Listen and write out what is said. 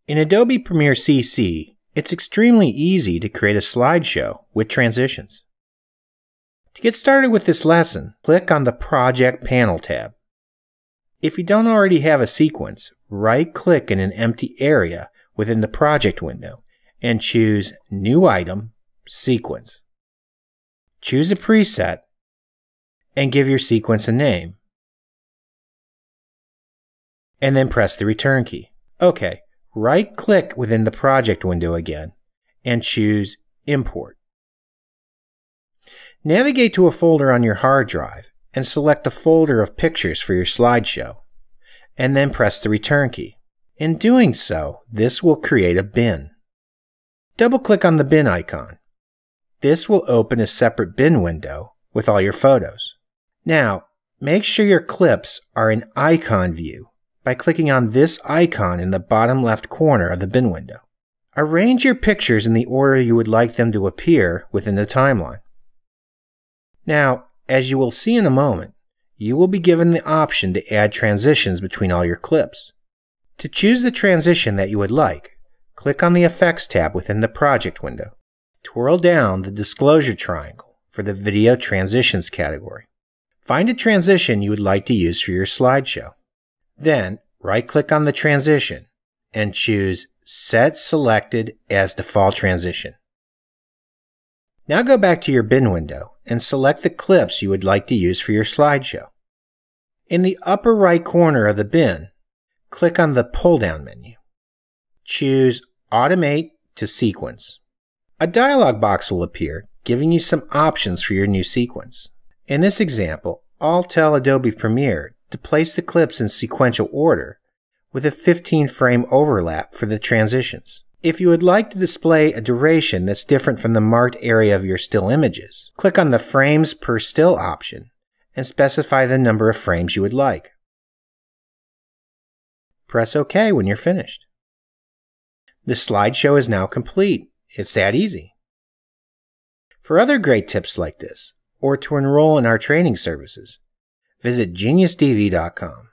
In Adobe Premiere CC, it's extremely easy to create a slideshow with transitions. To get started with this lesson, click on the Project Panel tab. If you don't already have a sequence, right-click in an empty area within the project window and choose New Item, Sequence. Choose a preset and give your sequence a name. And then press the return key. OK, right-click within the project window again and choose Import. Navigate to a folder on your hard drive and select a folder of pictures for your slideshow, and then press the return key. In doing so, this will create a bin. Double-click on the bin icon. This will open a separate bin window with all your photos. Now, make sure your clips are in icon view by clicking on this icon in the bottom left corner of the bin window. Arrange your pictures in the order you would like them to appear within the timeline. Now, as you will see in a moment, you will be given the option to add transitions between all your clips. To choose the transition that you would like, click on the Effects tab within the project window. Twirl down the disclosure triangle for the Video Transitions category. Find a transition you would like to use for your slideshow. Then, right-click on the transition and choose Set Selected as Default Transition. Now go back to your bin window and select the clips you would like to use for your slideshow. In the upper right corner of the bin, click on the pull-down menu. Choose Automate to Sequence. A dialog box will appear, giving you some options for your new sequence. In this example, I'll tell Adobe Premiere to place the clips in sequential order with a 15-frame overlap for the transitions. If you would like to display a duration that's different from the marked area of your still images, click on the Frames per Still option and specify the number of frames you would like. Press OK when you're finished. The slideshow is now complete. It's that easy. For other great tips like this, or to enroll in our training services, visit geniusdv.com.